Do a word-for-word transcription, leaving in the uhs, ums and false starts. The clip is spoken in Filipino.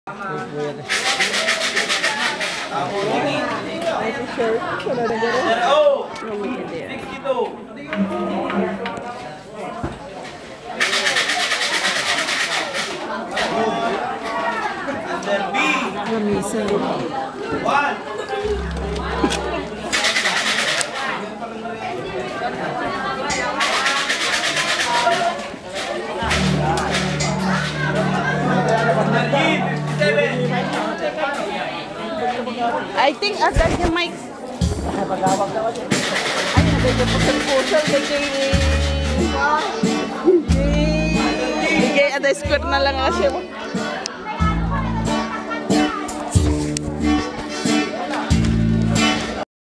Shirt. Wala na gano'n. Oh! sixty-two. Under B. Lamisa. One. I think as that yung mic. Ay, nagay po sa puso. Nagay... Nagay, ada square na lang nga siya.